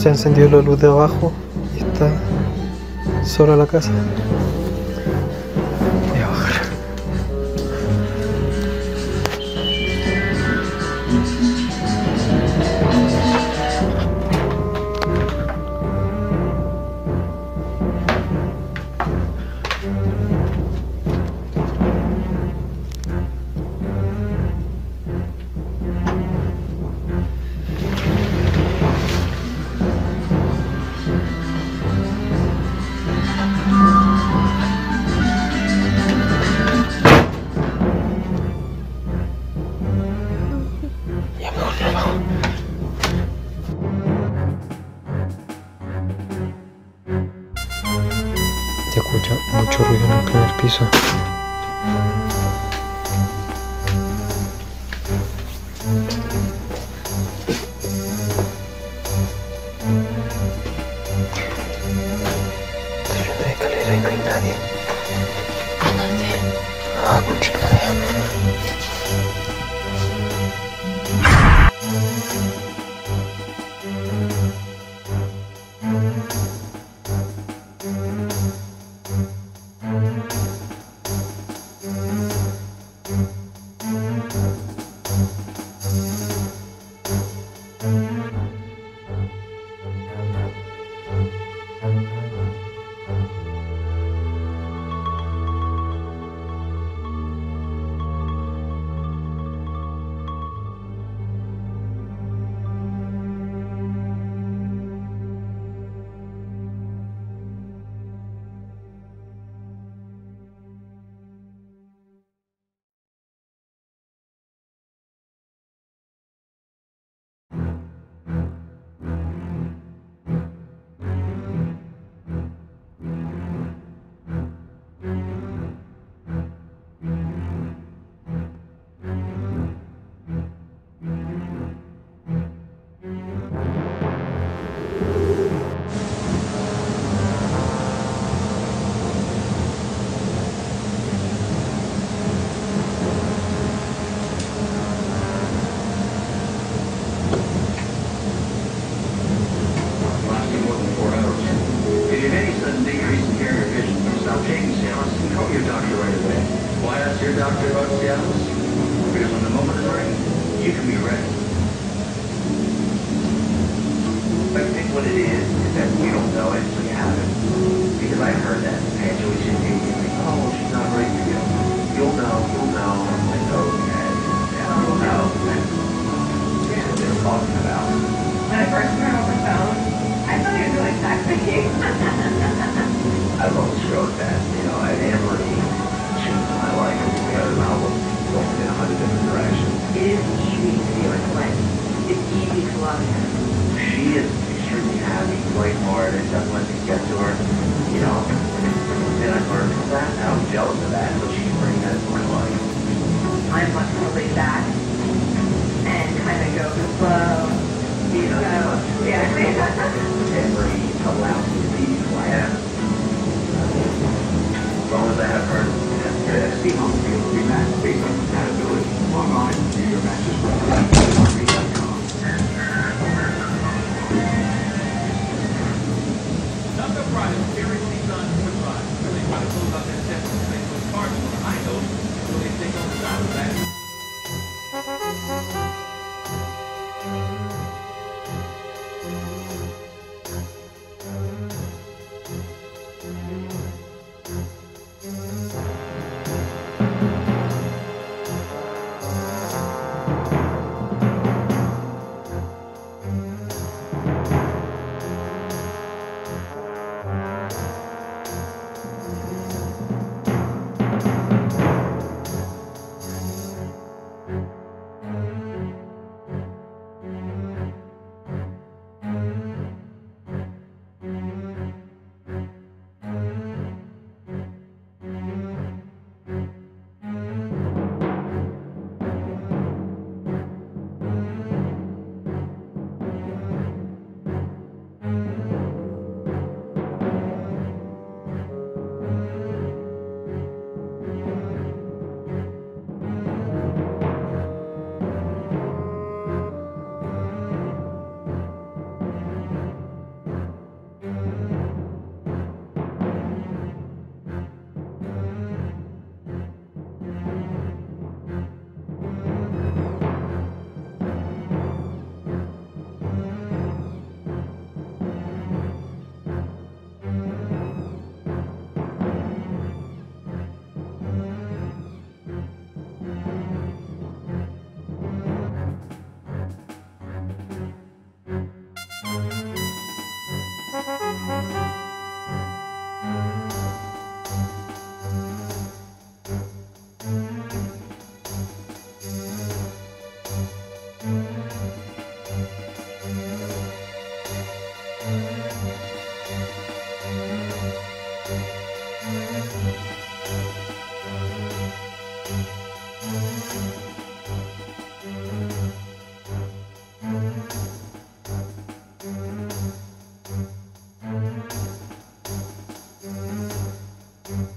Se ha encendido la luz de abajo y está sola la casa. Voy a bajar. Se escucha mucho ruido en el primer piso. Estoy viendo la escalera y no hay nadie. Ah, concha de madre. Doctor about Seattle? Because when the moment is right, you can be ready. I think what it is that we don't know it until you have it. Because I heard that Angela was just like, oh, she's not ready for you. You'll know. I'm like, okay. Yeah, you'll know. Yeah, what they were talking about. When I first turned on the phone, I thought he was doing sex with you. I've always wrote that, Anne-Marie changed my life. We had an album going in 100 different directions. It is easy to be like Glenn. It's easy to love him. She is extremely happy, quite hard. It doesn't let me get to her, Then I Bye.